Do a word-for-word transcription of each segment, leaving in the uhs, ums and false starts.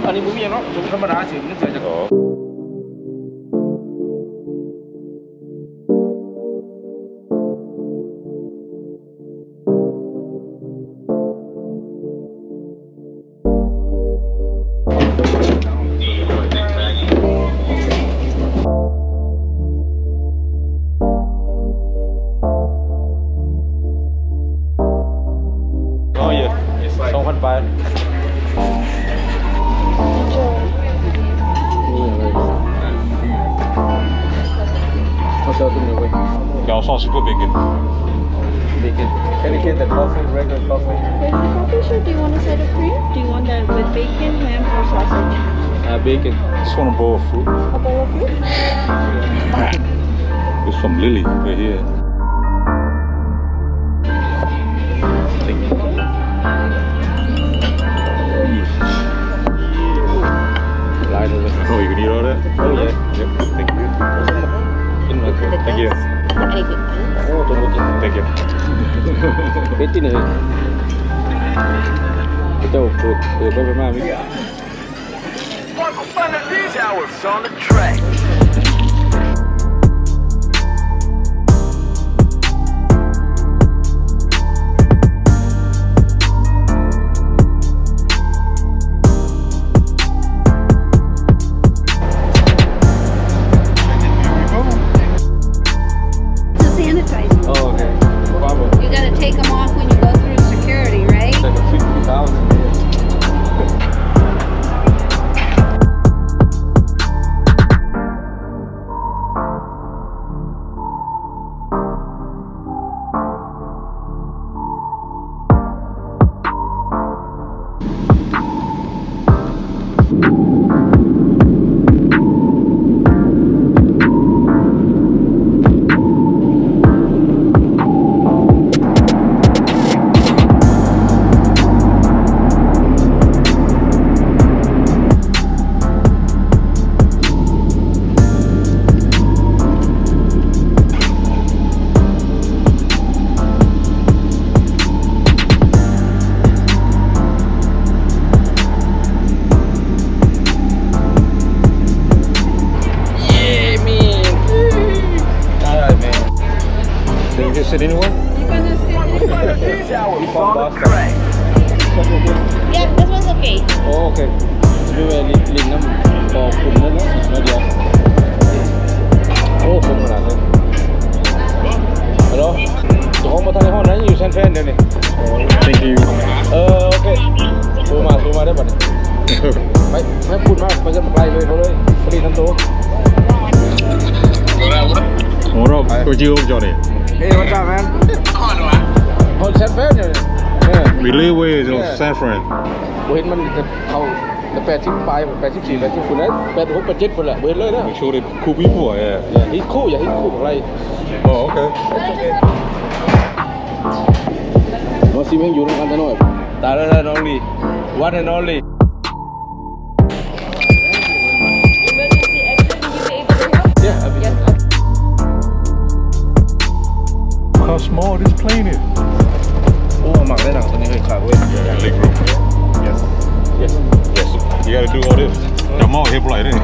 อันนี้มุ้งยังเนาะจุ่มธรรมดาสิมันเสียจากอ๋อสองพันไปJa, sauce for bacon. Bacon. Can you get the coffee, regular coffee? Regular coffee, sure. Do you want a side of cream? Do you want that with bacon, ham, or sausage? Uh, bacon. Just want a bowl of fruit. A bowl of fruit? It's from Lily, right here. Thank you. Oh, you can eat all that? Oh, yeah. Yep. Thank you. Thank you. Oh, thank you. Biết tí nữa. Cái châu phượt từ bên bên mai mới. Michael Fun at these hours on the track. Sit anywhere? You're gonna sit anywhere? Yeah, this one's okay. Oh, okay. Như vậy lịch lịch năm có cùng nữa đó, nó được. Oh, không là thế. Hello. Tụi không có thay hòn đấy nhiều San Fran đây này. Thank you. Ờ, ok. Tôi mà tôi mà đấy bạn. Mấy mấy phút mà bây giờ một lại rồi thôi đấy. Đi năm tô. Ủa rồi, tôi chưa ôm cho này. Hey, what's up, man? Hold San Fran rồi. We live with San Fran. Bữa hôm mình thầu làแปดสิบไปแปดสิบสี่แปดสิบคนđấyแปดหกแปดเจ็ดคนแหละเบื่อเลยนะ Make sure they cool people, yeah. Yeah, he's cool, yeah, he's cool. Like, oh, okay. น้องซีเมงอยู่ในกันตลอดตาแล้วน้องลีวัดให้น้องลี Emergency exit, will you be able to help? Yeah, I'll be Yes. How small this plane is. โอ้หมักได้หนังตัวนี้เคยขาดเว้ย Leg room. Yes. Yes. Yes. You gotta do all this. Come on, hip light in.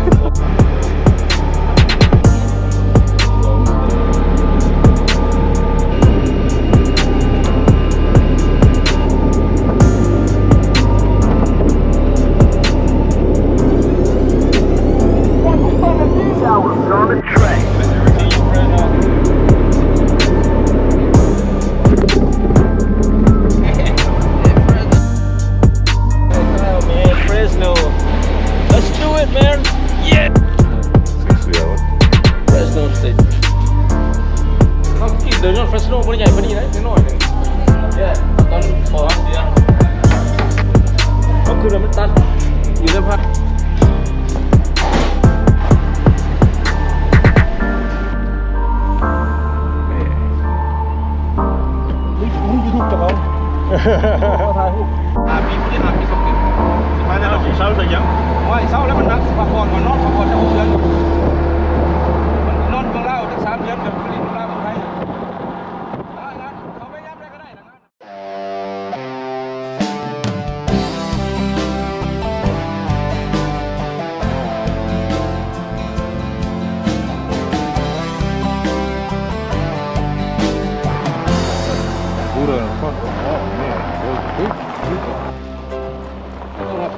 Fresno มันใหญ่พอดีนะนิดหน่อยนึงเนี่ยตอนพอเสียก็คือเราไม่ตัดอยู่ในพักนี่มึงยูทูบกับเขาเขาถ่ายรูปอาปีพวกนี้อาปีสองปีสุดท้ายแล้วเราเศร้าแต่ยังไม่เศร้าแล้วมันนักพักผ่อนก่อนนอนพักผ่อนจะหกเดือนนอนเมืองเล่าตั้งสามเดือนกับผลิตเมืองเล่าเมืองไทย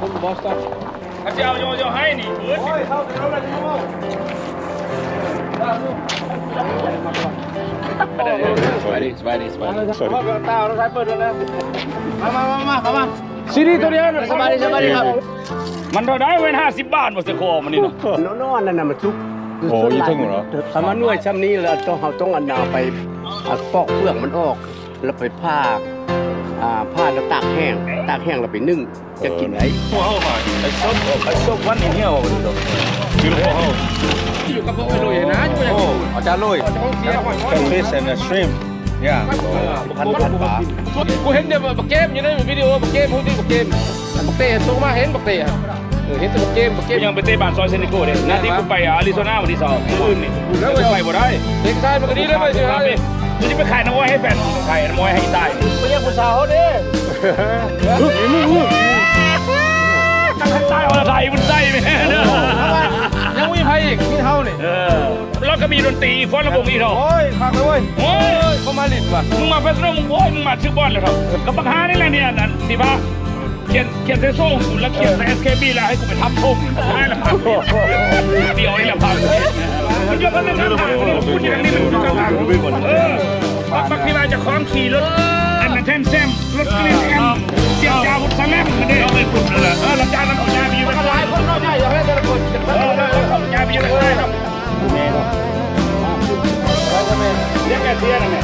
คุณบอสตันเขาจะเอาโยโย่ให้นี่เบิร์ดเข้าไปเอาอะไรเข้าสบายดีสบายดีสบายดีสบายดีตาเราใช้เปิดด้วยนะมามามามาเข้ามาซีรีส์ตัวเดียวสบายดีสบายดีครับมันเท่าได้เว้นห้าสิบบาทหมดสกอมันนี่เนาะนอนนั่นน่ะมันซุกโอ้ยถึงเหรอถ้ามันนวดช้ำนี้เราต้องเราต้องอันนาไปปอกเปลือกมันออกแล้วไปผ้าอ่าผ้าแล้วตากแห้งตากแห้งแล้วไปนึ่งจะกินไอ้พวกเขามาไอ้ส้มไอ้ส้มวันนี้เหี้ยวอยู่พวกเขาอยู่กับพวกไอ้ลุยนะโอ้อาจารย์ลุย fish and shrimp ย่าพันพันบาทกูเห็นเดี๋ยวบักเกมอยู่ในวิดีโอบักเกมพวกนี้บักเกมบักเตะส่งมาเห็นบักเตะเห็นแต่บักเกมบักเกมยังไปเตะบ้านซอยเซนิโก้เนี่ยนาทีกูไปอาริโซนาวันที่สองอื่นนี่แล้วไปบ่ได้เด็กชายมันก็ดีแล้วไปสิครับกูจะไปขายน้ำอ้อยให้แฟนขายน้ำอ้อยให้ตายไม่ใช่ผู้สาวดิมึงมึงมึงตั้งแต่ตายเอาละไทยมันใจไหมเนี่ยยังมีไพ่อีกมีเท่านี่แล้วก็มีดนตรีฟ้อนระบงอีกเท่าโอ้ยพักเลยเว้ยโอ้ยเขามาลิดว่ะมึงมาเฟสโน่มึงโอ้ยมึงมาชื่อบอลเลยครับกับบังฮานี่แหละเนี่ยนั่นสิบ้าเขียนเขียนเซโซ่กูแล้วเขียนใน เอส เค บี แล้วให้กูไปทับทุ่มได้ละพังเดียวนี่ละพังมันเยอะกันเลยนะพูดอย่างนี้มันกลางๆเออบางทีเราจะคล้องขี่รถอันนั้นแทนแซมรถกลิ้งแอมเสียยาบุษแลมมันได้เราไม่คุ้มเลยเออหลังจากนั้นเขายาบีอยู่กันหลายคนน้อยใหญ่อยากให้แต่ละคนเออเขายาบีอยู่กันได้ครับแม่ครับแล้วก็แม่เรียกแกเทียนนะแม่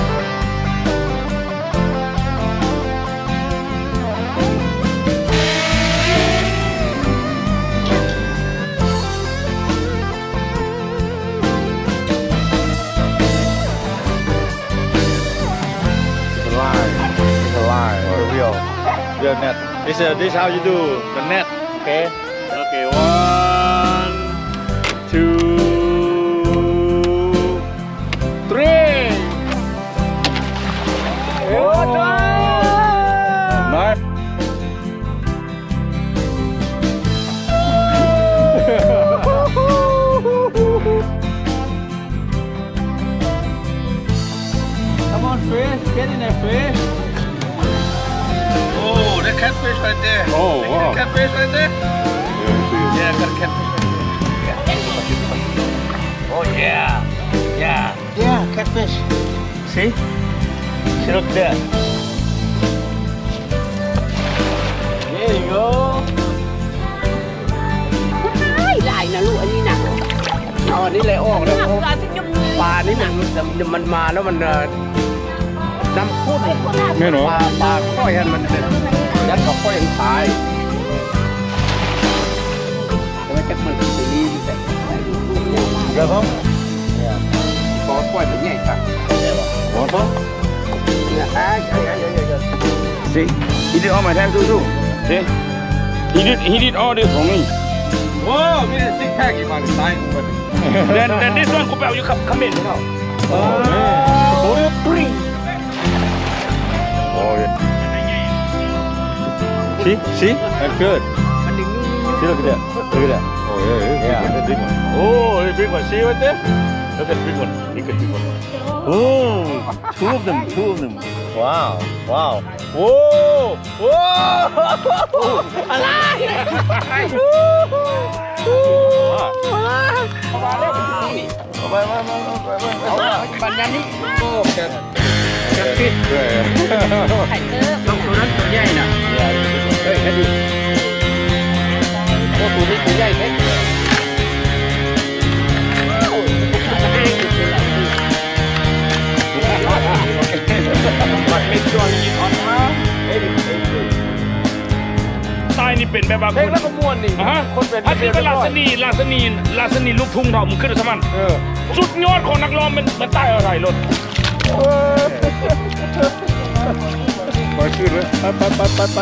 Real net. This is this how you do the net. Okay. Okay. One, two, three. Oh, nice. Come on, fish. Get in there, fish. The catfish right there. Oh, wow. Catfish right there? Yeah, yeah, got a catfish right there. Oh, yeah. Yeah. Yeah, catfish. See? See, look there. There you go. ลายนะลูกอันนี้หนักเอาอันนี้เลยออกนะปลานี่มันมันมาแล้วมันน้ำข้นไม่หรอปลาปลาค่อยมันเด็ดยัดกับค่อยมันตายแต่ว่าจะมันจะรีบแต่เดี๋ยวผมบอสค่อยเป็นใหญ่จังบอสผมเนี่ยอ่ะเดี๋ยวเดี๋ยวเดี๋ยว See, he did all my time too too. See, he did he did all this for me. Whoa, me the six pack you want to sign. Then then this one, Kupel, you come come in, you know. Oh man. Three. Oh yeah. See, see, that's good. See, look at that. Look at that. Oh yeah, yeah, yeah. That's a big one. Oh, the big one. See right there? Look at the big one. Look at the big one. Oh, two of them, two of them. Wow, wow. Whoa, whoa. Alive. Bye, bye, bye, bye, bye. Banyak ni. Oh, kan. Sakit. Long tuนั้นตัวใหญ่น่ะเฮ้ยแค่ดิโอ้ตัวนี้ตัวใหญ่แค่ตายนี่เป็นแบบว่าคนแล้วก็ม้วนนี่ฮะคนเป็นถ้าคือลาสนีลาสนีลาสนีลูกทุ่งทองมึงขึ้นสมันสุดยอดของนักร้องเป็นมันตายอะไรรถไปขึ้นเลยไปไปไปไป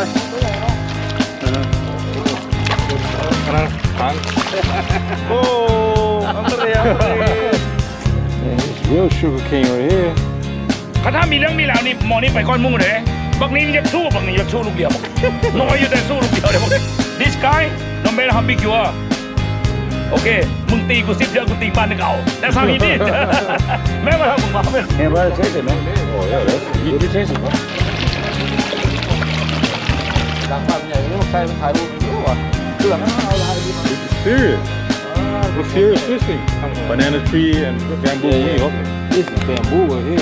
นะทันโอ้อันตราย Real sugar cane right here ถ้ามีเรื่องมีแล้วนี่หมอนี่ไปก้อนมุ่งเลยบักนี้จะสู้บักนี้จะสู้ลูกเดียวน้อยอยู่แต่สู้ลูกเดียวเลย This guy no matter how big you are โอเคมึงตีกูสิบเดือนกูตีบ้านนึกเอาแต่สามีนี่แม่มาทำมึงมาไม่เฮ้ยว่าใช่ไหมโอ้ยเดี๋ยวyou taste it ดังมากใหญ่นี่มันใช่มันถ่ายรูปรู้ป่ะเรื่องนั้นเอาลายดีมา serious it's serious fishing banana tree and bambooนี่ครับ this is bamboo ที่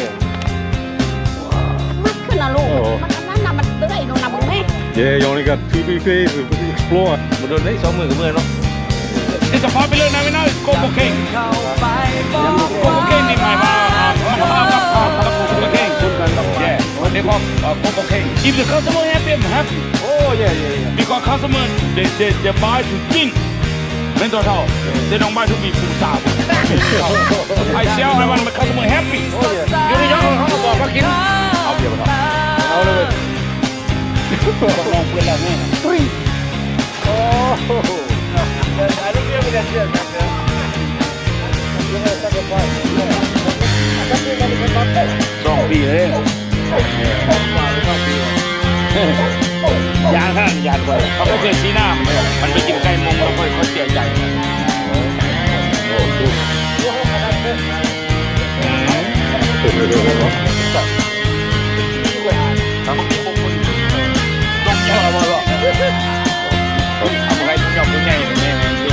มัดขึ้นนะลูกมันนั่นน่ะมันเตื้อยลงน้ำมึงแม่ yeah you only got two three days to explore มันโดนได้สองหมื่นกับเมื่อเนาะนี่จะพาไปเลยนะไม่น่าโกโบเก่งโกโบเก่งนี่หมายว่ามันพากับพากับโกโบเก่งคุณกันต้องแย่เดี๋ยวพอโกโบเก่ง if the customer happy I'm happy โอ้ยยย because customer they they they buy to drink เป็นตัวเท่า they don't buy to be ผู้สาว I sell I want my customer happy อยู่ในย่องเขาบอกว่ากินเอาเดี๋ยวครับเอาเลยลองเพื่อนแล้วแม่โอ้โหI don't care what that is man you know sacrifice สองปีเลยยางท่านยางไปเขาก็เคยชี้หน้ามันไปกินไก่มงแล้วค่อยเขาเสียใจต้องเยอะมาหรอกทำอะไรทุกอย่างทุกอย่างอย่างนี้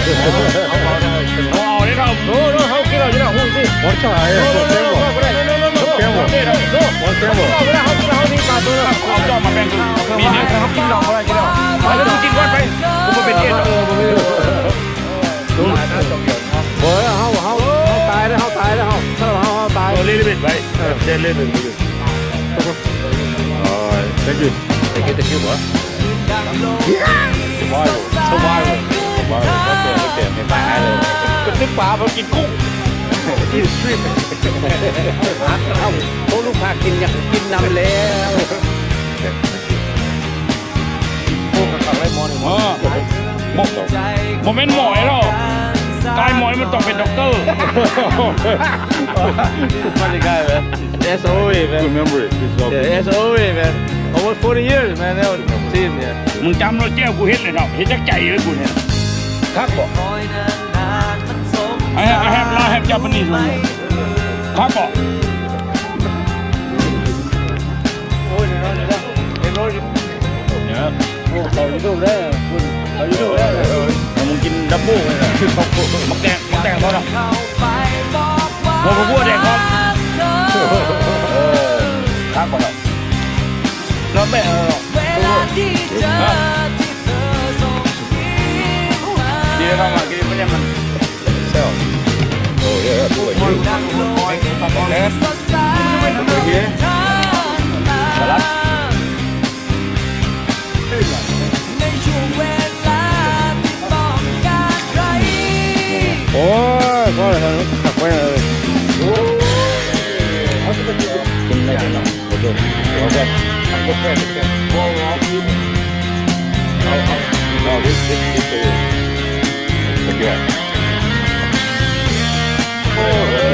เอาเอาได้เราโน้โน้เขาคิดเราจะได้หุ้นสิวันเช้าไอ้ตัวเต็มหมดเต็มหมดวันเต็มหมดเราไม่ได้เขาคิดเราที่ปลาตัวเขาจอดมาแบ่งมีเนี่ยเขากินเราอะไรกินเราไปแล้วกินก่อนไปกูเป็นเอ็ดเออผมไม่รู้ดูหลายนะจงเกิดครับเฮ้ยเขาเขาเขาตายแล้วเขาตายแล้วเขาถ้าเขาเขาตายเล่นเล่นไปเล่นเล่นเล่นอ๋อ thank you thank you thank you วะ survival survival survival ก็เกิดไม่เกิดไม่ตายเลยเป็นตึกปลาเขากินกุ้งกินสตรีทเอาพวกลูกค้ากินอยากกินน้ำแล้วพวกกับอะไรมอนี่อ๋อโมเมนต์หมอยหรอกายหมอยมันต้องเป็นด็อกเตอร์มันจะกลายเป็น S O A man remember it S O A man over forty years man แล้วทีมเนี่ยมึงจำเราแจ้วกูเห็นเลยเนาะเห็นจักใจเลยกูเนี่ยครับบอก I have I have I have Japanese ครับบอกโอ้ยเนี่ยเนี่ยเห็นรถเนี่ยโอ้เขาอยู่ดูได้คุณเขาอยู่ดูได้มึงกินดับเบิ้ลเลยนะมักแดงมักแดงเขาเนาะโอ้โหพวกแดงครับครับบอกเราแบ่งเราดีแล้วมากินไม่ใช่มันเซลโอ้ยตัวใหญ่เล็กตัวใหญ่สลัดโอ้ยก็เลยขับไปเลยกินได้ไหมโอเคโอเคโอเคโอเคเอาเอาเอาดิดิดิดิโอเคโอ้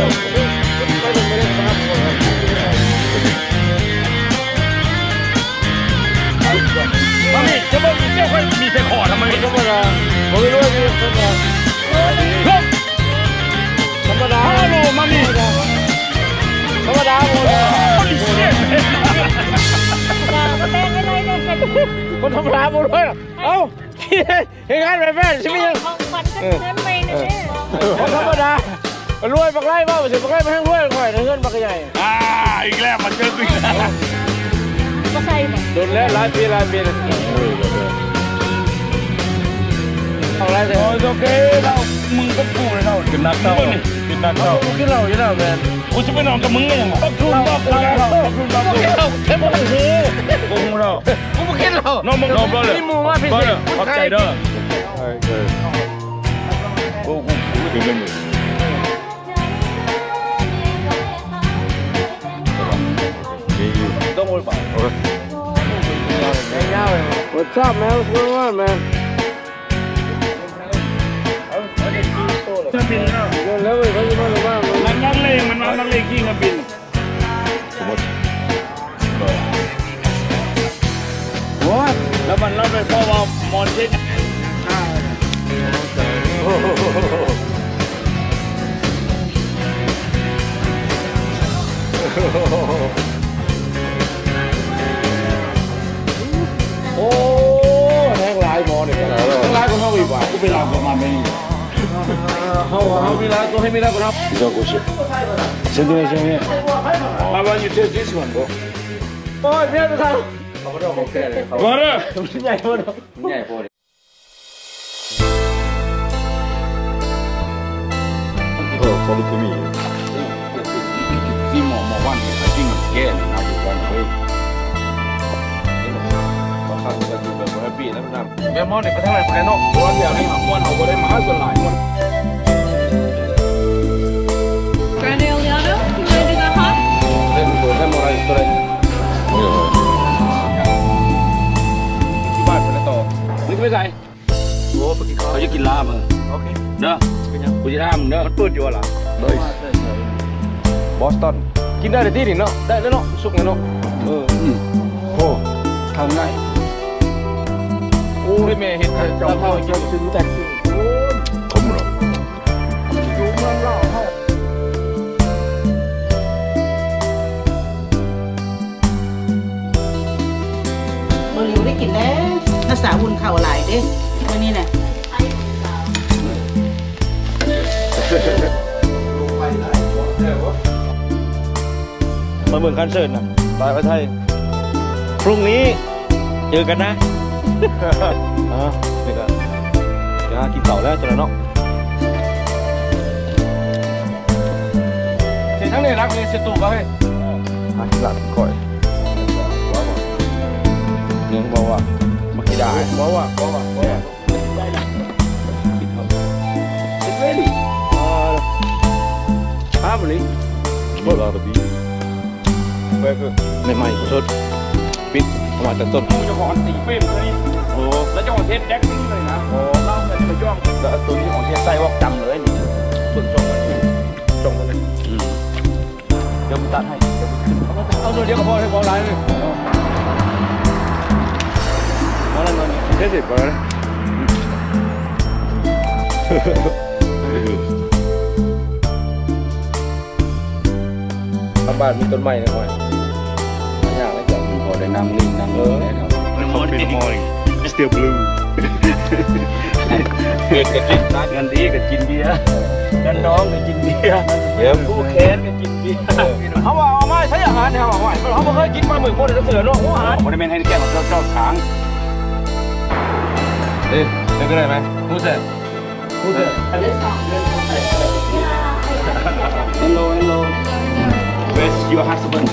มามีจะบอกมีเจ้าค่อยมีเจ้าขอทำไมก็ไม่ได้ผมไม่รู้ว่าจะเป็นยังไงธรรมดาฮัลโหลมามีธรรมดาหมดเลยก็แบ่งอะไรเนี่ยเสร็จคนธรรมดาหมดเลยเอ้าเฮ้ยงานแบบแม่ใช่ไหมยังของขวัญก็เงินไปนะเนี่ยคนธรรมดารวยปักไล่บ้าสิปักไล่ไม่ให้รวยหน่อยเงินปักใหญ่อ่าอีกแล้วมาเจอกูอีกแล้วมาใส่โดนแล้วหลายปีหลายปีเอาไรเลยโอเคเรามึงก็กูเลยเรากินนักเต้ากินนักเต้ากูกินเหล้าอยู่แล้วแมนกูจะไปนอนกับมึงไงยังต้องทุนต้องทุนเราต้องทุนเราต้องทุนแค่บอกโอ้โหกูมึงเรากูไม่กินเหล้าน้องมึงน้องบอลเลยนี่มูว่าพี่บอลเลยขอบใจเด้อกูกูกูถึงเรื่องนี้ต้องวนไปโอเคยาวๆเลย What's up man What's going on man จะบินเนาะเร็วๆเขาจะมาหรือว่ามันนั่งเลงมันนั่งเลงขี้กับบินว้าแล้วมันรับไปเพราะว่ามอนเช็ดโอ้เวลาประมาณนี้เขาเขาเวลาตัวให้เวลาก็รับ这个故事现在现在妈妈你这这喜欢不โอ้ยเพื่อนเขาเขาไม่ได้เขาแก่เลยเขาไม่ได้ใหญ่พอใหญ่พอเออเขาลูกมีที่หมอหมอวันที่จริงแก่นะอยู่วันเฮ้ยก็ข้าวก็อยู่แบบแฮปปี้แล้วมันทำแม่หมอเนี่ยไปทางไหนไปเนาะวันเดียวนี่ม้วนเอาไปได้มาส่วนหลายม้วน Grande Eliano, you want to do that hot? เล่นตัวเล่นอะไรตัวอะไรที่บ้านไปแล้วต่อนึกไม่ใส่โอ้เขาจะกินลาบอ่ะโอเคเด้อกูจะทำเด้อมันเปิดอยู่หรอเลยบอสตันกินได้ที่นี่เนาะได้แล้วเนาะสุกเนาะเออโอ้ทำไงโอ้ยแม่เห็นเจ้าเข้าเจ้าซื้อแต่โอ้ผมเหรออยู่เมืองเราเข้ามึงอยู่ได้กินแล้วรักษาหุ่นเข่าหลายเด้วันนี้น่ะมาเมืองคันเซิร์นนะตายประเทศพรุ่งนี้เจอกันนะอ่านี่ก็จะกินเต่าแล้วจะเนาะเสร็จทั้งนี้รักเลยเสร็จตู่ก็ให้หาที่หลังก่อยเลี้ยงบอกว่ามากี่ได้บอกว่าบอกว่าบอกว่าIt's ready. Uh, family. What are the bees? ใหม่ๆสดปิดประมาณต้นๆเจ้าของตีเป้มเลยโอ้แล้วเจ้าของเทสแดกนี่เลยนะโอ้เล่าเงินไปย่องแล้วตัวนี้ของเทสไส้วอกจำเลยนี่ส่วนจงมันจงมันเลยเดี๋ยวมึงตัดให้เดี๋ยวมึงขึ้นเอาตัวเดียวก็พอให้พอร้ายเลยมาแล้วนี่เทสเสร็จก่อนนะทำบ้านมีต้นไม้หน่อยอยากเลยจังพอได้นั่งนิ่งนั่งเออน้ำมันเป็นมอริสเตียลบลูเกิดกับกินตากันดีกับกินเบียร์กันน้องกับกินเบียร์เดี๋ยวผู้แค้นกับกินเบียร์เขาว่าเอาไม่ใช่อาหารเขาบอกว่าเขาไม่เคยกินปลาหมึกโมเดลเสือเนาะอาหารผมได้เป็นให้แก้มาเจ้าขางเอ๊ะได้ก็ได้ไหมรู้สึกรู้สึก Hello hello Where's your husband?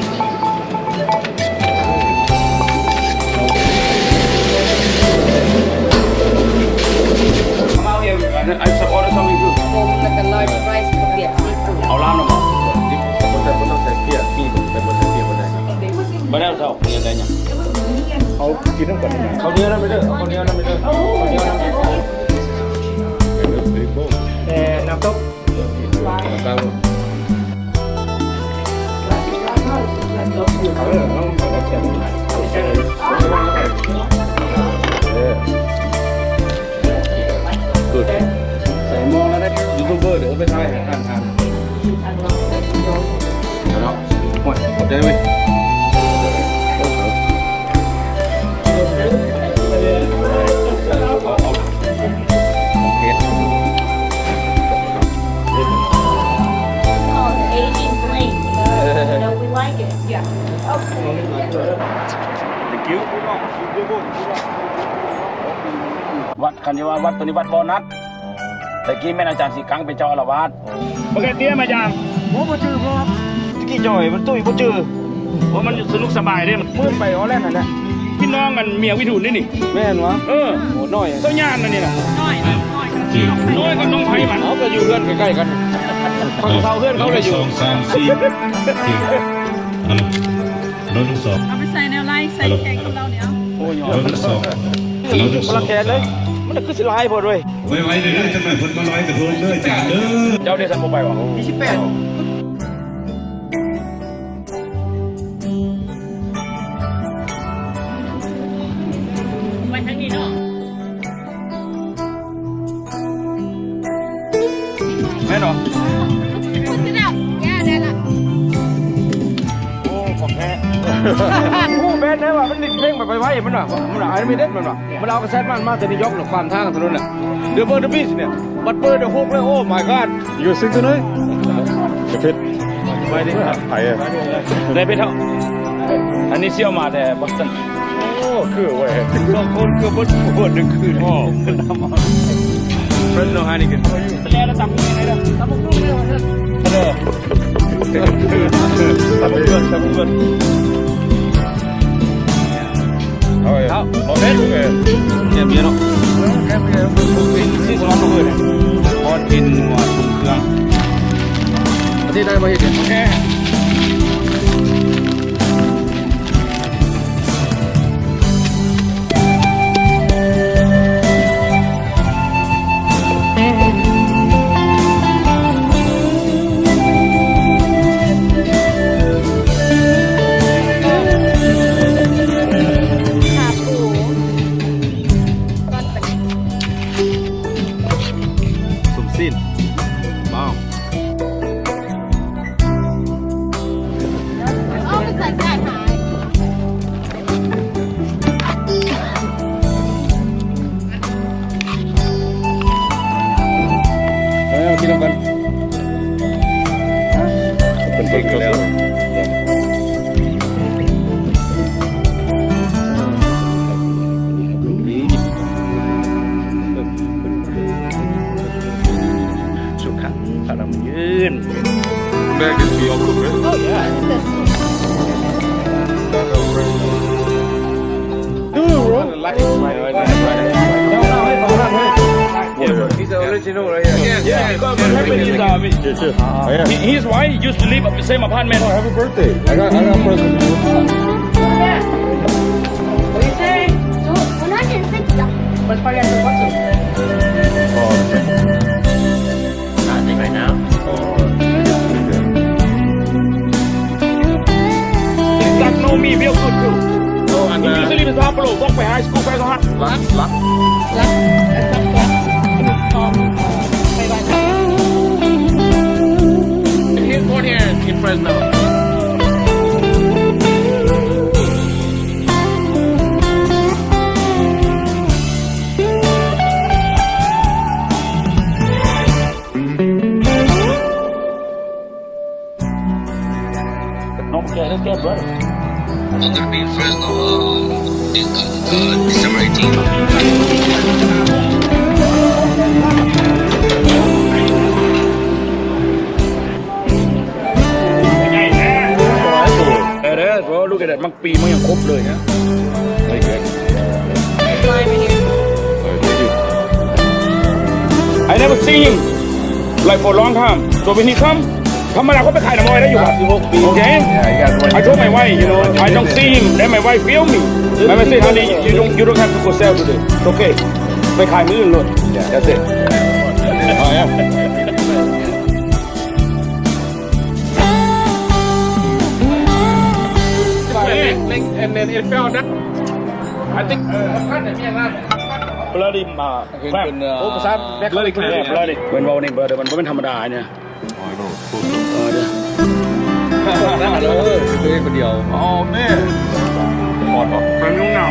Come out here. I just order something too. Like a large rice bucket seafood. เอาล้างหน่อยมั้งคนแต่คนต้องใส่เปียกพี่ผมแต่คนใส่เปียกคนไหนไม่ได้เอาเนื้อได้ยังเขากินน้ำกันเขาเนื้อนั่นไม่ได้เขาเนื้อนั่นไม่ได้เขาเนื้อนั่นแต่น้ำซุปน้ำสุดใส่หม้อแล้วได้ยูทูบเบอร์เดี๋ยวไปถ่ายทานทานเนาะหมดหมดได้ไหมวัดคันนี้ว่าวัดตัวนี้วัดบ่อนัดแต่กี้แม่อาจารย์สีกังไปเจ้าละวัดโอเคเตี้ยมาอย่างโอ้บ่จื้อพ่อตะกี้จ่อยมันตุ้ยบ่จื้อเพราะมันสนุกสบายเด้มันเมื่อไปอ๋อแล่นนั่นแหละพี่น้องกันเมียวิทูลนี่นี่แม่นวะเออโหน้อยตัวย่านนั่นนี่น่ะน้อยน้อยน้อยกับน้องไผ่มันเขาก็อยู่เพื่อนใกล้ๆกันฝั่งเขาเพื่อนเขาเลยอยู่สองสามสี่เราดูสอบเอาไปใส่แนวไล่ใส่แกงกับเราเนี่ยโอ้ยเราดูสอบเราดูสอบแกงเลยมันคือสิลายพอด้วยไว้ไว้เลยเด้อจังหวะคนมาลอยกระทงเด้อจ้าเด้อเจ้าเดชันโมไปวะยี่สิบแปดไว้ทั้งนี้เนาะแม่เนาะโอ้ของแท้ผู้แบนได้ว่ามันดิ้นเพลงแบบไปไว้มันว่ะมันอ่ะไอ้ไม่เด็ดมันว่ะมันเอากระแสมันมาแต่นี่ยกหรือความทางถนนน่ะเดี๋ยวเบอร์เดบิสเนี่ยบัดเบอร์เดฮุกเลยโอ้ my god you sing tonight จะเพชรไปดิไปอ่ะได้เพชรเท่าอันนี้เชี่ยวมาแต่บอสตันโอ้คือเว้ยสองคนก็บดบดหนึ่งคืนโอ้น้ำมันเฟรนด์โนฮานิกันแล้วแล้วตับยังไงล่ะตับกุ้งเลยวันนั้นเออตับกุ้งตับกุ้งเอาเอาโอเคโอเคเนี่ยเบียร์เนาะแค่เบียร์เป็นที่สองตัวเลยพอกินหัวชุ่มเครื่องประเทศได้มาเห็นโอเค Bag is be all cooked, right? Oh yeah. Dude, bro. He's the original, right? Yeah, yeah. Because what happened is, uh, Oh, yeah. his wife used to live at the same apartment. Oh, happy birthday! I got, I got a present. Yeah. What do you say? So, one hundred sixty. What's part of the bottle? Oh. Nothing right now. That know me real good too. No, and he usually was Pablo. Walk by high school, guys. Luck, luck, luck. He's born here in Fresno. Okay, let's get brother. I'm gonna be in Fresno uh, uh, December eighteenth. เด้อเพราะลูกเด็ดมังปีมันยังครบเลยนะ I never see him like for a long time. So when he come, ธรรมดาเขาไปขายน้ำอ้อยได้อยู่ครับโอเค I told my wife, you know, I don't see him. Then my wife feel me. My wife say, honey, you don't, you don't have to go sell today. It's okay. ไปขายมื้ออื่นเลย That's it. Oh yeah. And then it fell down. I think. Bloody มาแคลมโอ้ภาษาแบล็ค bloody แคลม bloody เป็นวอลนี่เบอร์เดี๋ยวมันเป็นธรรมดาเนี่ยเออเดี๋ยวนั่นเลยตัวเองคนเดียวอ๋อแม่ปอดออกเป็นนุ่งหนาว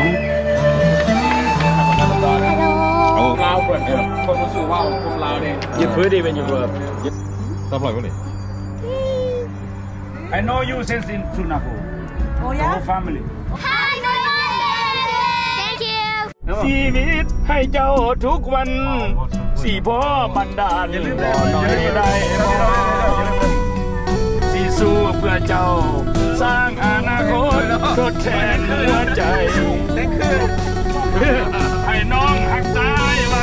เอาลาวเปิดคนรู้สึกว่าคนลาวเนี่ยยึดพื้นดีเป็นอยู่เบิร์ดทำอะไรวะนี่ I know you since in Sunaku. Oh yeah. Whole family. Hi, thank you. ชีวิตให้เจ้าทุกวันสี่พ่อบันดาลบ่น้อยได้บ่สี่สู้เพื่อเจ้าสร้างอนาคตทดแทนหัวใจให้น้องหักตายไว้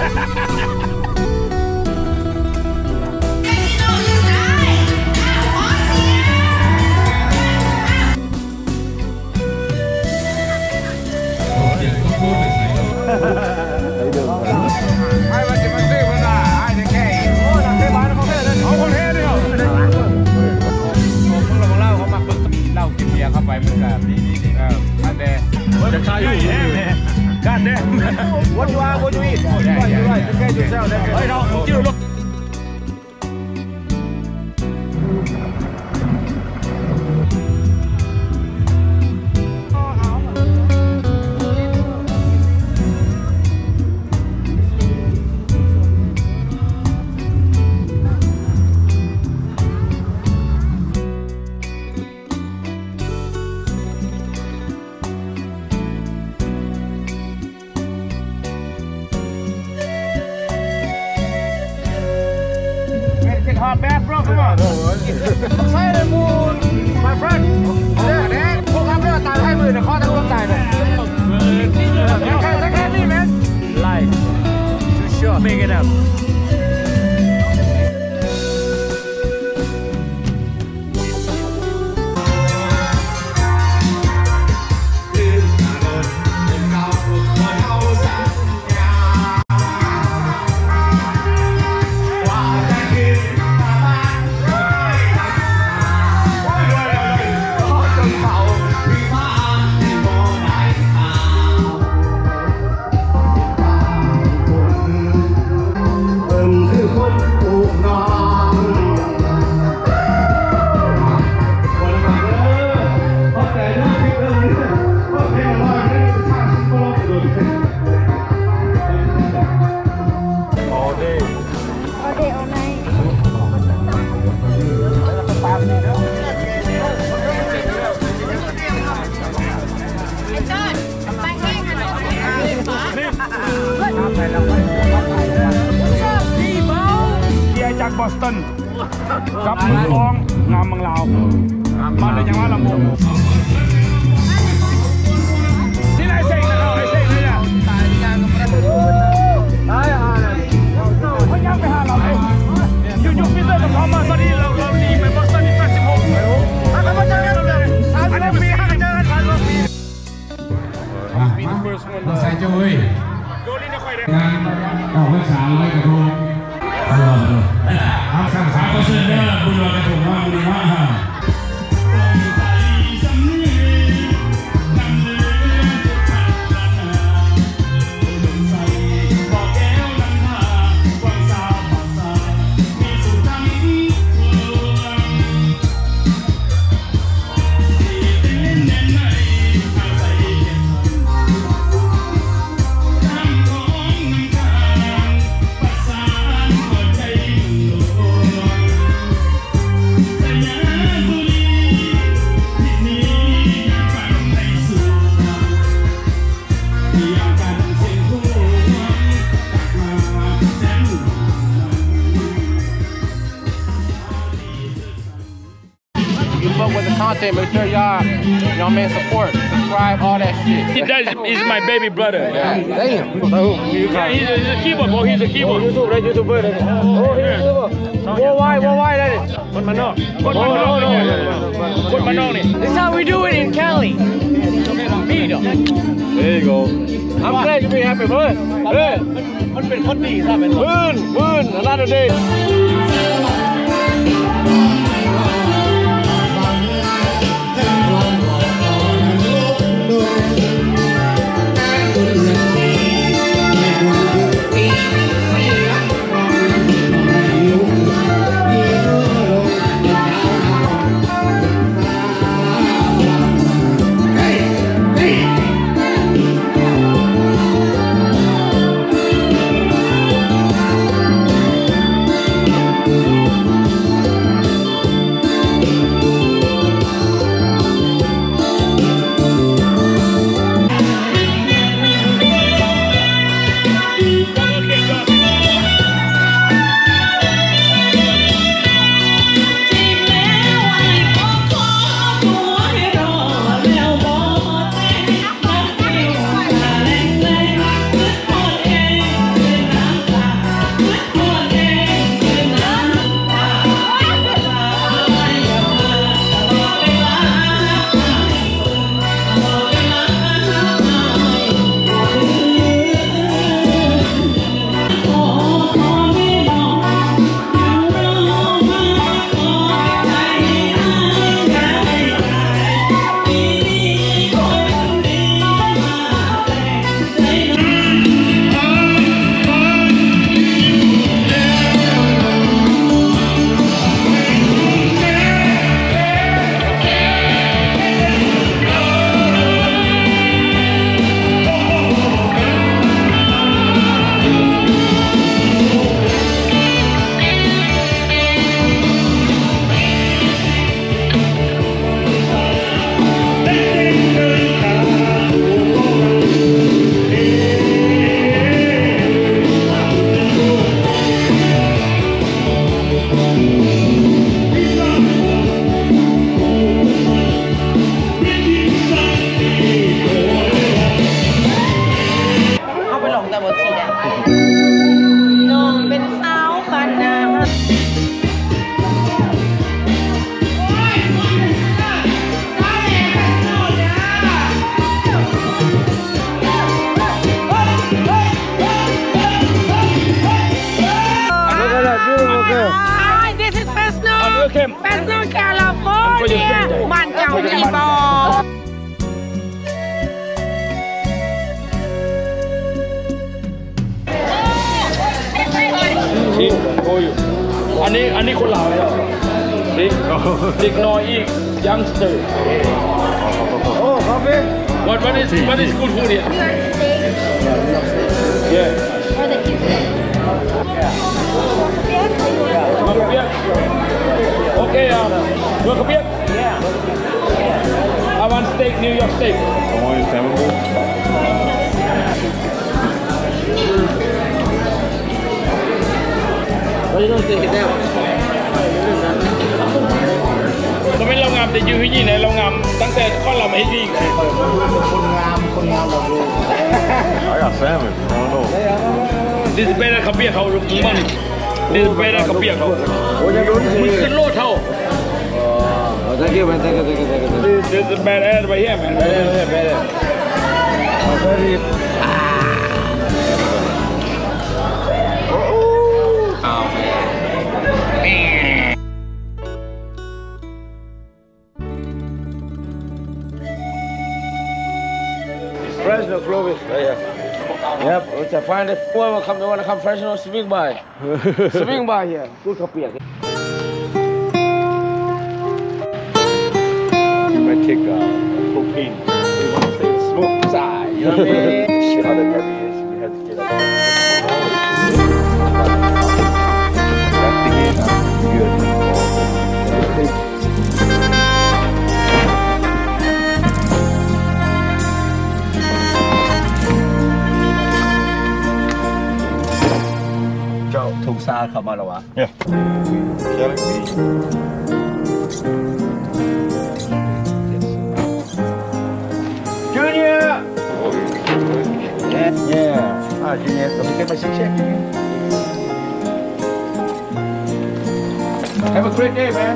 ไอ้มันจะมาซื้อมันอ่ะไอ้จะแก่โอ้หลังได้บ้านเขาแค่นั้นเอาคนแค่เดียวมึงเราของเล่าเขามาฝึกเล่ากินเบียร์เข้าไปมันแบบนี้นี่เออกันเดจะใช้อยู่กันเด What you are what you eat What you like to get yourself เฮ้ยเราจิ้วลูก hot bath, bro. Come on. Silent moon, my friend. เนี่ยพวกครับเลือดตายให้มือนะข้อทั้งรวมตายเลยแค่แค่นี้แมน Life too short make it up จากบอสตันกับเมืองรองงามเมืองลาวมาเลยจังหวัดลำพูนที่ไหนเซ็งนะครับไอ้เซ็งเลยอ่ะตายยังไม่ได้ตายอ่ะเขายังไปหาเราเลยอยู่อยู่พิเศษกับเขามาตอนนี้เราเราดีไปบอสตันที่แปดสิบหกถ้าเขามาเจอกันเราเลยอันนี้ปีห้าเจอกันพันกว่าปีมาใส่โจ้ยโจลี่จะคอยเด็กงานออกพรรษาลอยกระทงทำสั่งสาก็เชิญเด้อบุญลอยกระทงว่าบุญว่า with the content, make sure y'all, y'all man support, subscribe, all that shit. That is my baby brother. Yeah. Damn. Yeah, he's a, he's a keyboard, bro. He's a keyboard. YouTube, that YouTuber. Oh, he's a YouTuber. Worldwide, worldwide, that is. คนมันนอกคนมันนอกคนมันนอกนี่ This is how we do it in Cali. There you go. I'm glad you be happy, bro. Hey, มันเป็นคนดีครับเป็นมื่นมื่น another day. น้องเป็นสาวบ้านนา This is Fresno Fresno California บ้านเจ้ามีบอชิงโอ้ยอันนี้อันนี้คนลาวเลยเด็กเด็กน้อยอีก youngster โอ้คาเฟ่ what what is what is good food here yeah kapiak okay um you kapiak I want steak New York steak I want salmon bowl ไม่ต้องเสียแน่ก็เป็นเรางามแต่อยู่ที่นี่เนี่ยเรางามตั้งแต่ข้อเราไม่ดีคนงามคนงามเราดู I got salmon I don't know this is better ขับเบียร์เขาลุกมั่ง this is better ขับเบียร์เขาโอ้ยมึงขึ้นโลดเท่า thank you man thank you thank you thank you this is bad air right here man bad air bad air very Fresno Clovis yeah yep which I find it whoever come they want to come Fresno swing by swing by here good kapiak you might take uh, cocaine they want to say smoke side you know what I mean shit out of every year so we had to get up that's the game goodทุกซาเข้ามาแล้ววะ Yeah. Junior. Yeah. Yeah. Ah, Junior, kamu kan masih check. Have a great day, man.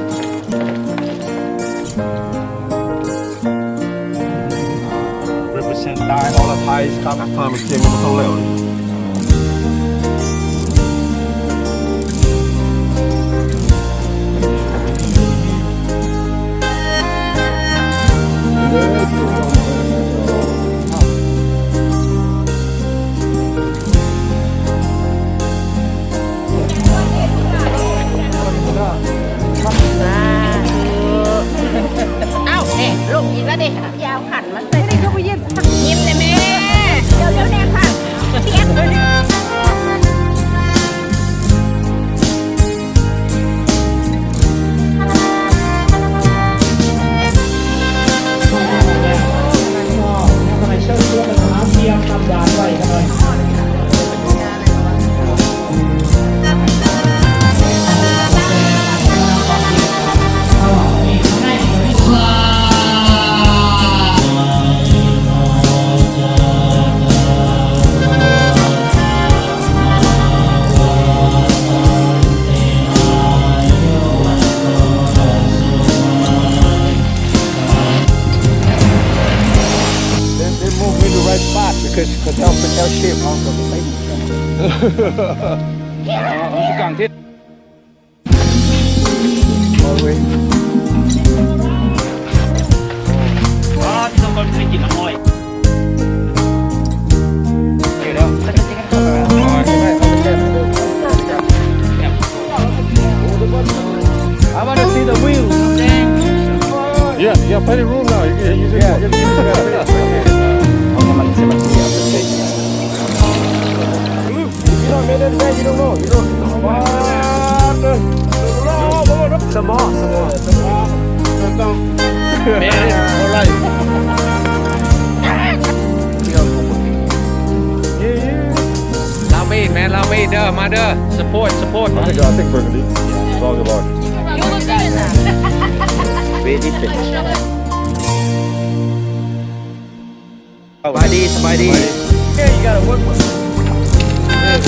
Represent Thai, all the Thais come. Thai มันเค็มมันต้องเร็วลงอีกแล้วดิยาวขันมันไปได้เข้าไปยิ้มยิ้มเลยแม่เดี๋ยวเดี๋ยวแน่ค่ะเตี้ยเลยทำไมเชื่อเชื่อกันนะเทียมทำดานไว้กันเลย because because L L shape also the same. Nó sẽ càng thiết. Rồi. À, chúng con phải chỉ là mồi. Đây đó. Rồi, cái này không xem được. I want to see the wheel. Yeah, yeah, plenty of room now. You can use it. Yeah, just use it. Man ser man ser the stage. You don't make it bad, you don't know. You don't know. What? Some more, some more. Some more. Man, all right. Yeah, yeah. Love me, man, love me, there, mother. Support, support. I think, I think Burgundy. It's all good luck. You will do that. Very fit. สบายดีสบายดี Yeah, you gotta work with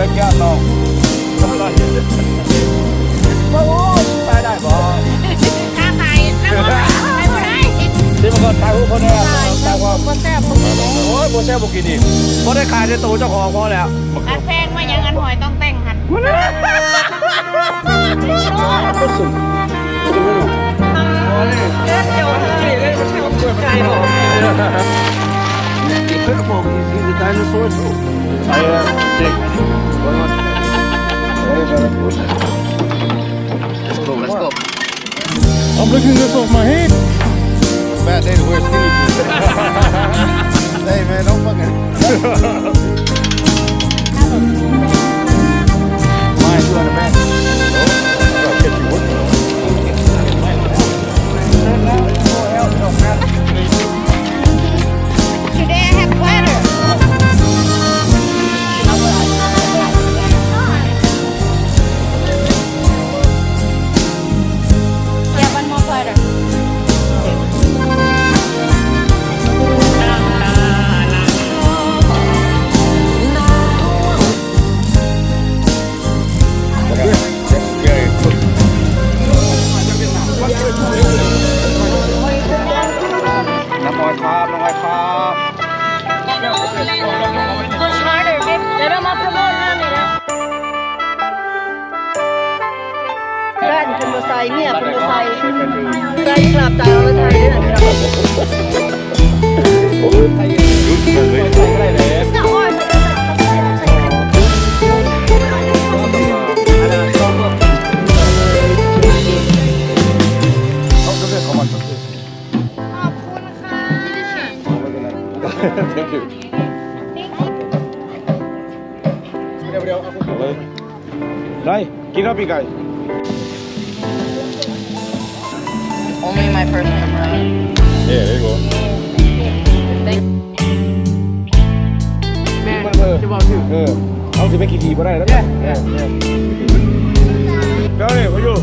เลยแก้วน้องทำไรโอ้ยตายได้บ่ถ้าตายแล้วก็ไม่ได้ที่มันก็ตายผู้คนเนี่ยตายความก็แซ่บโอ้ยโบแซ่บบุกินอีกเพราะได้ขายในตู้เจ้าของพอแล้วอันแพงมายังอันหอยต้องแต่งหันก็สุดจะไม่หรอกเล่นเดียวเลยเล่นไม่ใช่ว่าช่วยใจหรอก Incredible, you see the dinosaur too. I uh, dig. Why not? Hey, very good. Let's go, let's go. I'm looking this off my head. Bad day to wear skinny jeans. Hey man, don't fucking. Mine too on the back. Oh, I'll get you working. Today I have platter. Yeah, one more platter. Very good. น้ำอ้อยครับน้ำอ้อยครับ Push harder, babe. Let him up promote honey. บ้านคุณมาใส่เนี่ยคุณมาใส่ใส่กลับตาเอาไทยด้วยนะครับไทยยุ่งเลยใส่ได้เลยThank you. เดี๋ยวเดี๋ยวเอาไปเลยได้กินข้าวปีไก่ Only my first time right Yeah, there you go. แม่จะบอกถึงเออเอาสิไปกี่ทีมาได้แล้วเนี่ยเดี๋ยวนี่มาอยู่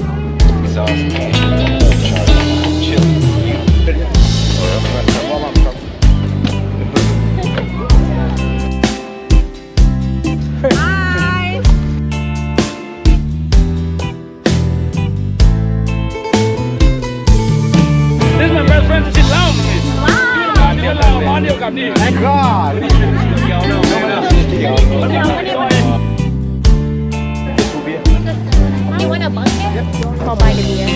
นี่ไอ้ก้าเกี่ยวเนาะเกี่ยวแล้วมันไม่ได้ You want a bucket? I'll buy the beer.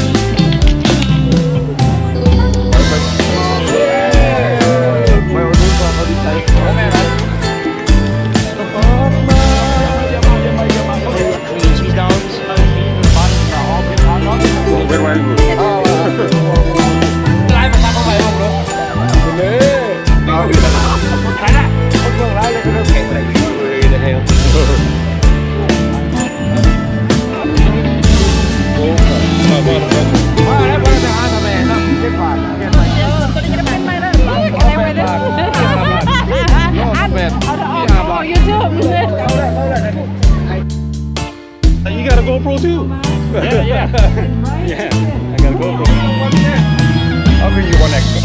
You got a GoPro too? Yeah, yeah. Yeah, I got a GoPro. I'll give you one extra.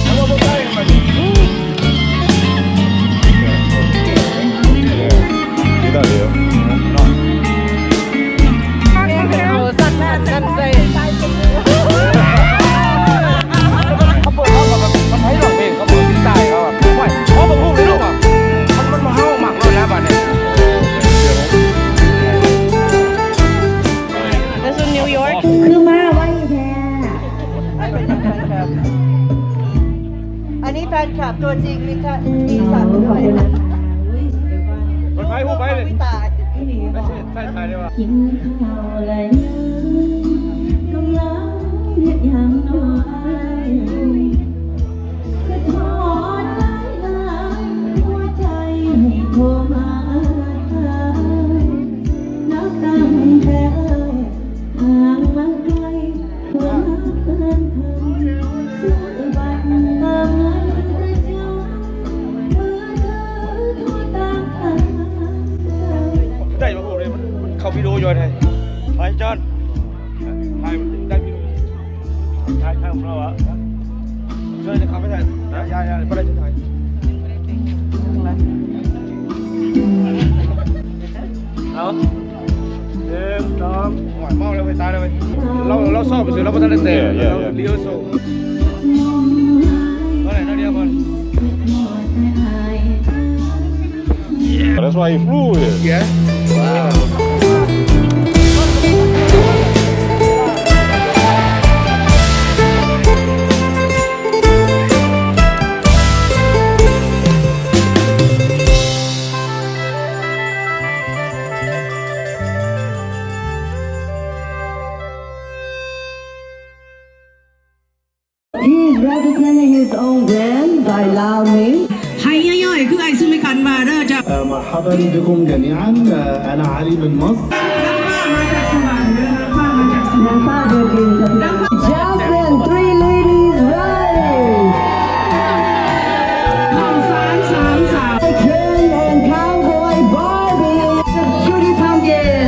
Yeah, get out of here. This is New York. คือมาไว้แท้อันนี้แฟนคลับตัวจริงนี่ค่ะมีสามด้วยนะมันไปหูไปเลยไม่ตายไม่ใช่ใช่ใช่ได้ป่ะกินข้าวอะไรกำลังเฮ็ดหยังน้อยคือทอดหลายหลายหัวใจให้โทรมานับตั้งแต่ห่างมาไกลเพื่อเพื่อนเธอซื้อบัตรเติมเงินประจำเมื่อเธอโทรตามหาได้มาหูเลยมันเข้าวิดีโอย้อนให้ไปจอนถ่ายได้วิดีโอถ่ายถ่ายของเราอ่ะเชิญจะเข้าไปถ่ายยายยายไม่ได้จะถ่ายตายเลยเราเราสอบไปสิเราไม่ทันได้เตะเราเลี้ยวโซ่อะไรนั่นเดียวกัน That's why he flew here. Yeah. Wow. He's representing his own brand by Lao Ming. مرحبا بكم جميعا أنا علي من مصر. Jocelyn, three ladies riding. Ken and Cowboy Barbie, Judy Pumpkin.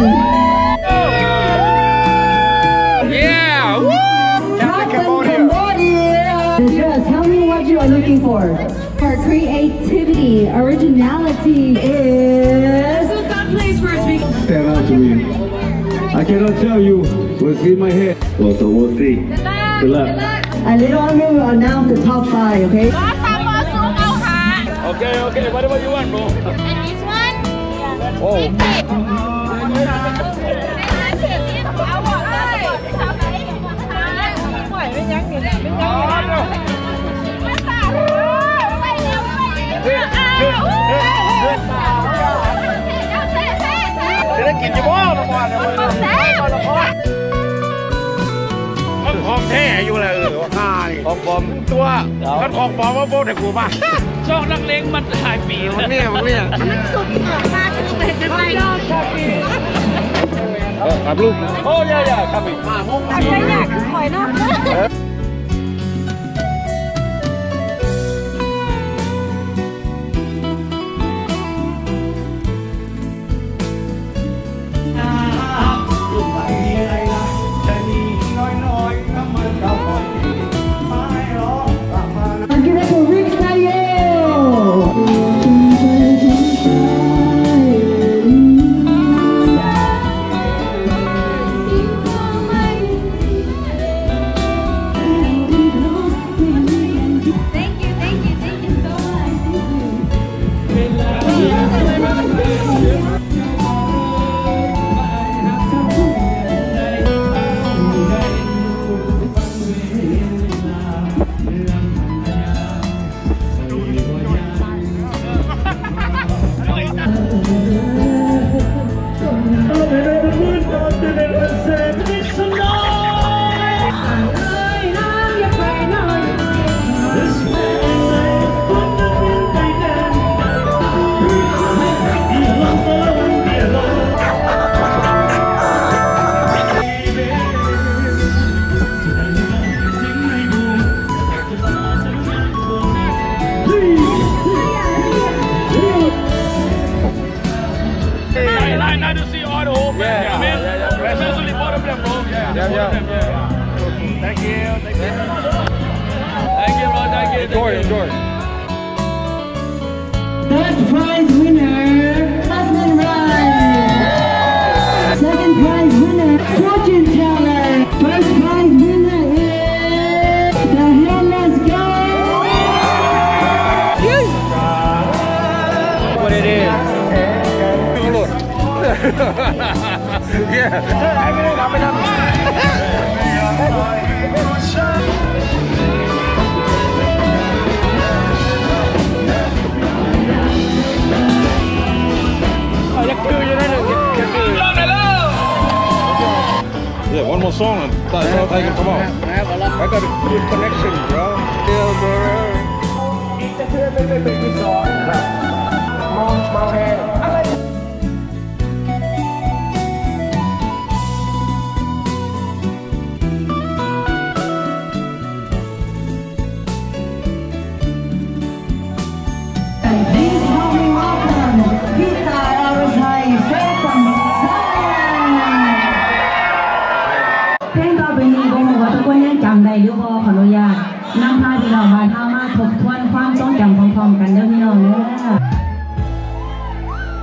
Yeah. Captain Cambodia. Tell me what you are looking for. For creativity, originality is. So God plays for us. Stand out to me. I cannot tell you what's in my head. Well, so we'll see. Good luck. And later on we will announce the top five, okay? Okay, okay. Whatever you want, bro. And this one? Oh. Sẽกินยี่ห้อละครมันของแท้อยู่เลยข้านี่ของปลอมตัวมันของปลอมว่าโบแต่กูป่ะช่องนักเลงมันหายปีมันเนี่ยมันเนี่ยมันสุดมากคือเป็นจังไรครับลูกโอ้ยยาครับพี่มาห้องนี้อยากคอยเนาะYeah, yeah. Thank you, thank you. Thank you, bro, thank you. Enjoy, enjoy. Third prize winner, Jasmine Ryan. Second prize winner, Fortune Teller. First prize winner is the Hairless Girl. What it is? Yeah. Yeah, one more song and that's all I can come on. I got a good connection, bro. Yeah, bro. Please help me welcome Pita Arasai straight from Thailand. เพลงต่อไปนี้ผมบอกว่าทุกคนยังจำได้หรือบ่ขออนุญาตนำพาพี่น้องบ้านเฮามาทบทวนความทรงจำพร้อมๆกันเด้อพี่น้องเด้อ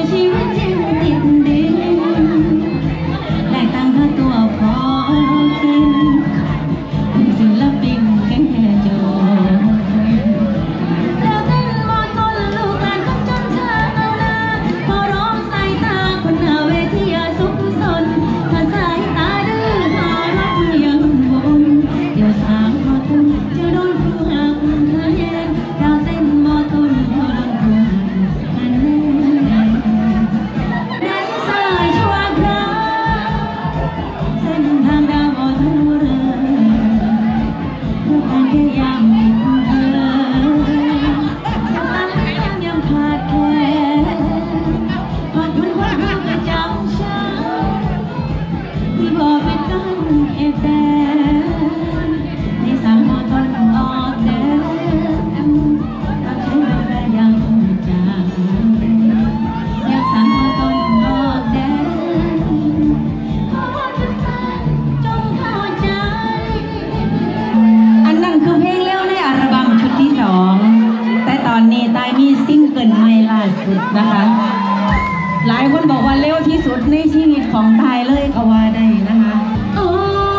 ชีวิตจริงติดดินแลกตังค่าตัวพอกินศิลปินแก่จนแล้วเต้นมอตนลูกหลานของจนชาตินาพอร้องสายตาคนหน้าเวทีสุขสนถ้าสายตาดื้อพอรักยังวนเดี๋ยวสามพอตุนจะโดนผู้หักเธอเย็นดาวเต้นมอตุนพอรักผู้หักอันแน่แดนสายชั่วคราวเส้นทางดาวบอทะเรือผู้การแค่ยามเห็นเธอจะตั้งยังยังขาดแคลนผ่านพ้นความรู้ประจำฉันที่บอกเป็นกันเอฟแดนในสามมอต้นออกแดนรักฉันเราแต่ยังจางอยากสามมอต้นออกแดนขอทุกท่านจงเข้าใจอันนั้นคือเพลงเร็วในอัลบั้มชุดที่สองแต่ตอนนี้ตายมีซิงเกิลใหม่ล่าสุดนะคะหลายคนบอกว่าเร็วที่สุดในชีวิตของตายเลยก็ว่าได้นะคะโอ้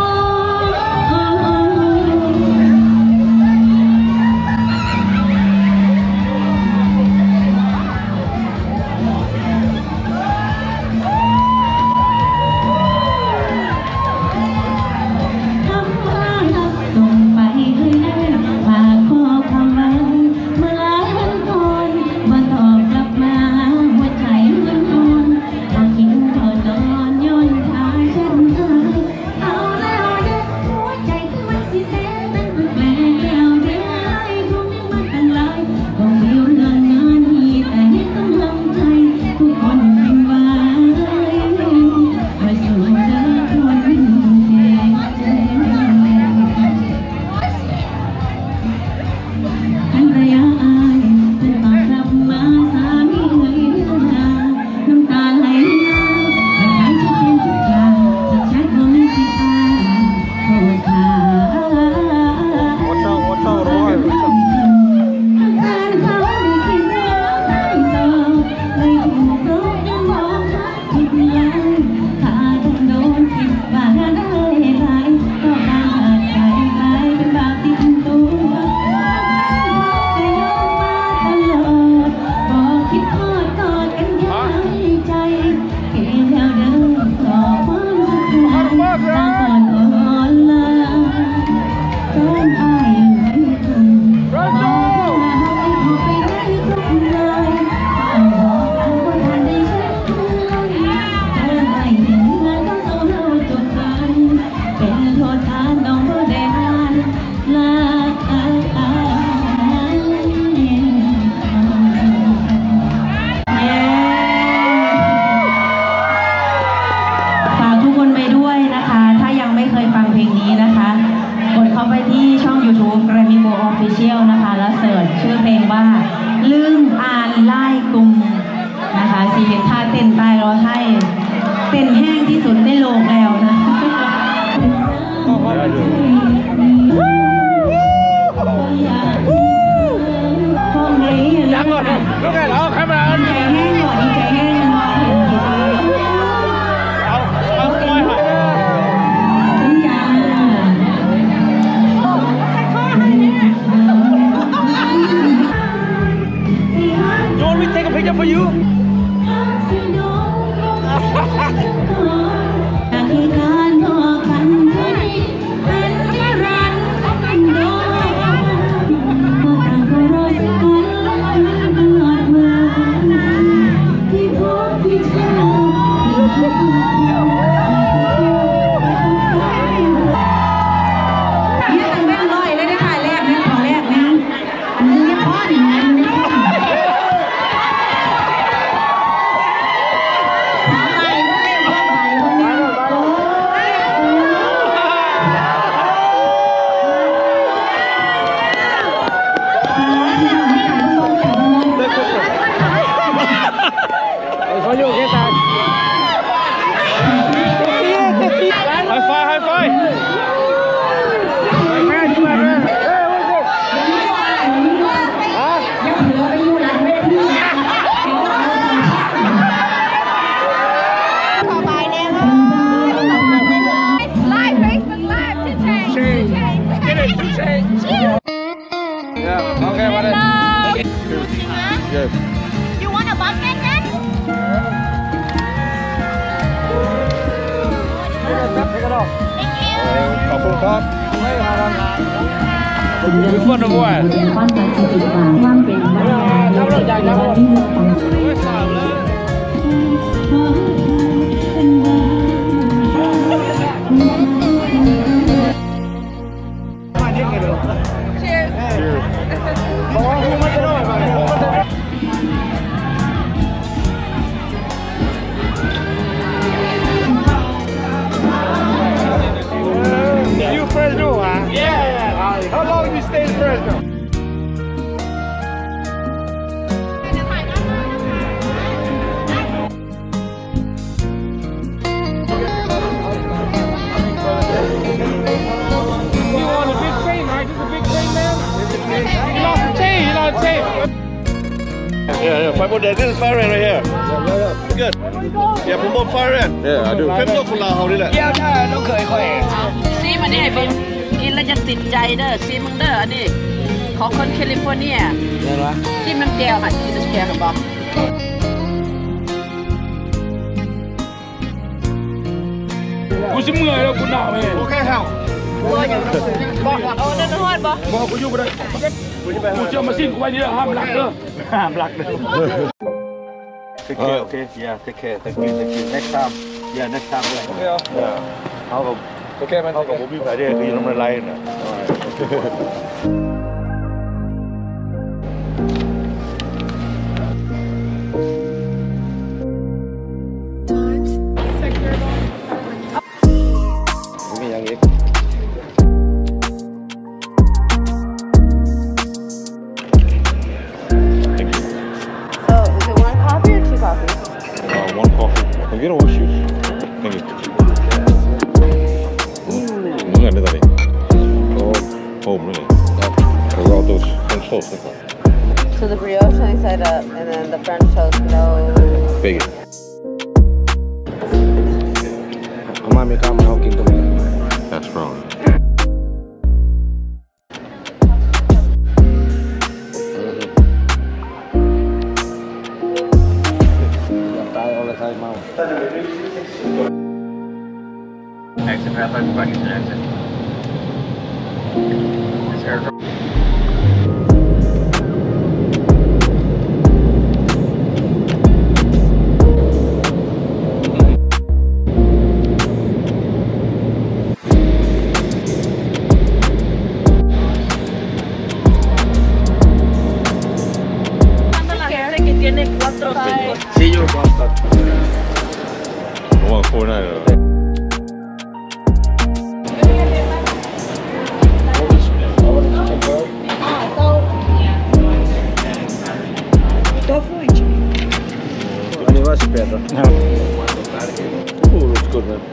ทำมารับส่งไปให้แน่ฝากข้อความไว้มาล้านคนมาตอบกลับมาหัวใจมันอ่อนพอกินพอนอนย้อนทางฉันหายเอาแล้วเด็กหัวใจคือมันสิแสนนั้นมันแปลกแล้วเดี๋ยวไล่คงมันตั้งหลายบอกเดียวเรื่องงานนี้แต่ให้กำลังใจทุกคนเป็นไว้มาสู่เธอคนเก่งใจภรรยาอายเพิ่งตอบกลับมาสามีเอ่ยน้ำตาไหลมาหลักฐานชัดเจนทุกอย่างจากแชทของสิตาโทษค่ะโอ้เจ้าโอ้เจ้าร้อยการเขาได้คิดว่าได้โตเลยถูกรบยังมองทักผิดแล้วถ้าต้องโดนคิดว่าการได้หลายก็การขาดใจกลายเป็นบาปติดตัวจะยอมมาตลอดบอกคิดทอดกอดกันแค่ใจเห็นแล้วเดินต่อความสุขตาก่อนอ่อนลาแฟนอายยังไม่ถึงบอกว่าให้เขาไปได้ทุกรายเอาบอกเอาว่าทันได้ใช้เงินแฟนอายเห็นงานต้องเอาเราจบกันเป็นโทษทานน้องก็ได้งานลาอายอายฝากทุกคนไปด้วยนะคะ ถ้ายังไม่เคยฟังเพลงนี้นะคะ กดเข้าไปที่ช่อง YouTube Grammy Go Official นะคะ แล้วเสิร์ชชื่อเพลงว่าลืมอ่านไล่กลุ่มนะคะสีเห็นท่าเต้นใต้รอไทยเต้นแห้งที่สุดในโลกแล้วนะห้องนี้ยังก่อนลูกแก่เราใครมาใจแห้งก่อนใจแห้งมันมาเห็นเอาเอาซอยหอยถึงจานYou want me to take a picture for you? เครับไม่มาทำงานคือคนละวันบ้านการจิตป่าว่างเป็นบ้านงานแล้วก็ที่เมืองปัง How long you stay in Fresno? You want a big chain, right? This is a big chain, man. You lost the chain. You lost the chain. Yeah, yeah. Five more days. This is fire right here. Yeah, yeah, yeah. Good. Yeah, promote fire. Yeah, I do. Fresno from Lao, how did that? Yeah, yeah. No, okay, okay. See, my name is. กินแล้วจะติดใจเด้อซีมึงเด้ออันนี้ของคนแคลิฟอร์เนียเห็นปะที่มันแก้วหัดกินน้ำแก้วกับบอกกูชิมเมื่อยแล้วกูหนาวเองโอเคเฮาบอกว่าเอาเดินนอนบอกบอกกูอยู่ไปเลยกูเชื่อมาสิ้นกูไว้นี่ห้ามหลักเด้อห้ามหลักเด้อ Take care, okay? Yeah, take care. Thank you, thank you. Next time. Yeah, next time. Yeah. Yeah. เขากับโอเคมันเขากับผมมีแผลเดียวคือน้ำลายน่ะมีอย่างอีก So, is it one coffee or two coffees? Uh, one coffee. Can you get a shoes? Thank you. 뭔가 안 되다니. 어, 어, 뭐래? 그거 또 French toast. So the brioche on the side up, and then the French toast, no. Bacon. Mami kama how king to me. That's wrong. Exit path like bucket to exit. This airdrop. See you, Boston. one forty-nine. Pedro. No. Ooh, it's good, man.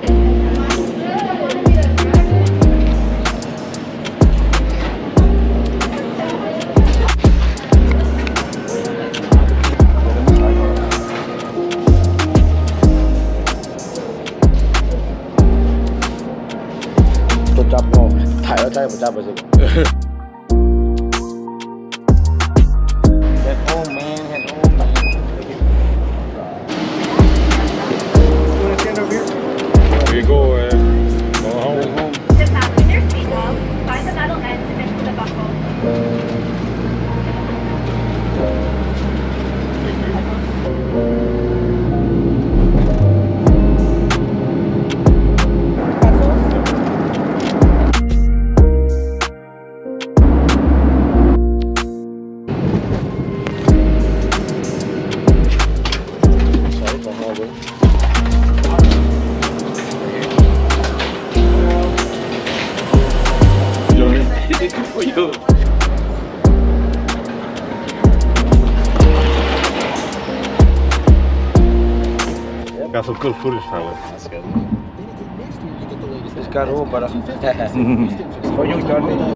Tôi chắp ngon, thải ở đây một chắp vào rừng. Head home, man, head home, man. We go, uh, go home. Just fasten your seatbelt, find the metal end to fix the buckle. For you. Got some good footage, probably. That's good. It's got over, but for you, Johnny.